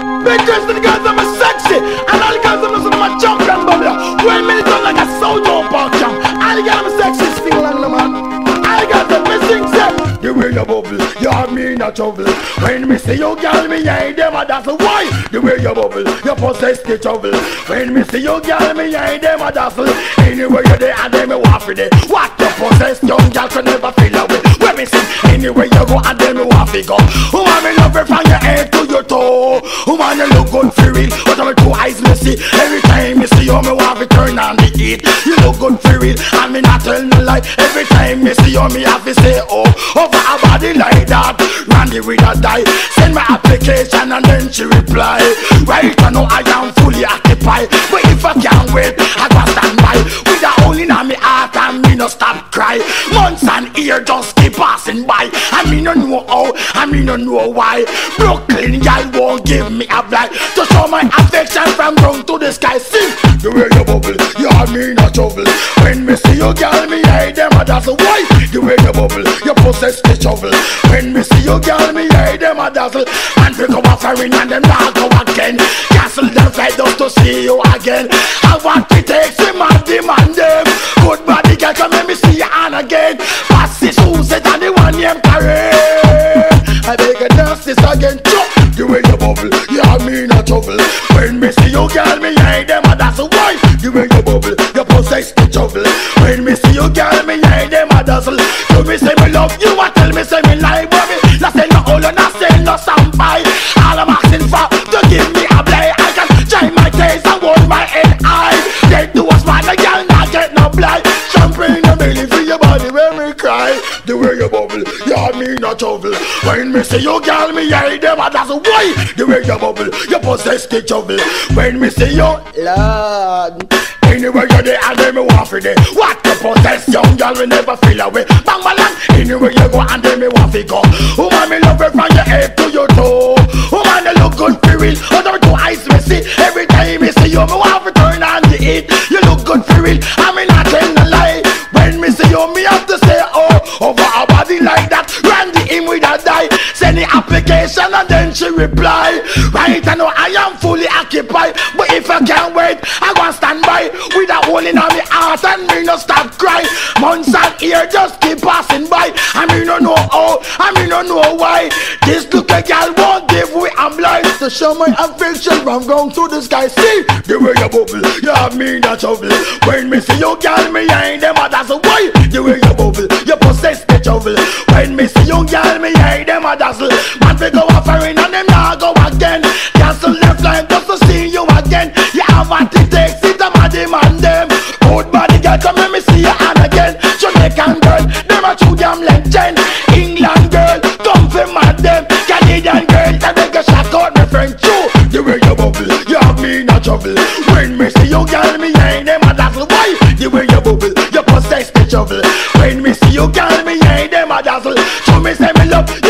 Because the girls are sexy, and all the girls are listen to my champion bubble. When me done like a soldier park jump, all the girls are sexy, sing along the man. All the girls are missing set. The way you bubble, you have me in a trouble. When me see you girl, me ain't them a that's why. The way you bubble, you possess the trouble. When me see you girl, me ain't them a dazzle. Anywhere you there, and them me walk for it. What you possess, young girl can never feel away. When me sing, anywhere you go, and them me walk for go. Who want me love you from your head to your toe? Who want you look good for real? But I'm two eyes me see. Every time you see you, me want to turn on the heat. You look good for real, and me not tell no lie. Every time you see you, me have to say oh. Over a body like that, Randy with a die. Send my application and then she reply. Right now I am fully occupied, but if I can't wait, I go stand by. With a hole in my heart and me no stop cry. Months and years just keep passing by. I me no know how, I me no know why. Brooklyn y'all won't give me a blight to show my affection from ground to the sky. See the way you bubble, you have me in a trouble. When me see you girl, me hide them a dazzle. Why? The way you bubble, you possess the trouble. When me see you girl, me hide them a dazzle. And pick up a foreign and them not go again. Cancel them flight just to see you again. I want to take him and demand them. Good body girl, come let me see you on again. Pass this who's it and the one named Karen. I beg you dance this again. The way you bubble, you have me in a trouble. When me see you girl, me hide them a dazzle. Why? The way you bubble, you possess the trouble. When me see you girl, me hide them a dazzle. You me say me love you, I tell me say me lie, but me not say no all and not say no sampai. All I'm asking for to give me a play. I can try my taste and hold my head high. They do a smile, the girl not get no blind. Champagne and belly for your body when me cry. The way you bubble, you have me in a trouble. When me see you girl, me hide them a dazzle. Why? The way you bubble, you possess the trouble. When me see you, Lord. Anywhere you there, and then me want for there. What you possess, young girl, we never feel away. Bang bang, anywhere you go, and then me want to go. Who want me love you from your head to your toe? Who want you look good for real? Other two eyes me see. Every time me see you, me want to turn on the heat. You look good for real, I me not tell no lie. When me see you, me have to say oh. Over a body like that, Randy him with a die. Send the application and then she reply. Right I know I am fully occupied, but if I can't wait, I go stand by. With a hole in my heart and me no stop cry. Months and years just keep passing by. I me no know how, I me no know why. This little girl won't give way, I'm blind. To show my affection from ground to the sky. See the way you bubble, you have me in a trouble. When me see you girl, me ain't them a dazzle. Why? The way you bubble, you possess the trouble. When me see you girl, me ain't them a dazzle. Man we go a foreign and them not go again. Cancel left line just to see you again. You have what it takes, it a mad demand them. Good body girl, come let me see you on again. Jamaican girl, them a true damn legend. England girl, come for mad them. Canadian girl, I make a shock out my friend too. The way you bubble, you have me in a trouble. When me see you girl, me ain't them a dazzle. Why? The way you bubble, you possess the trouble. When me see you girl, me ain't them a dazzle. So me say me love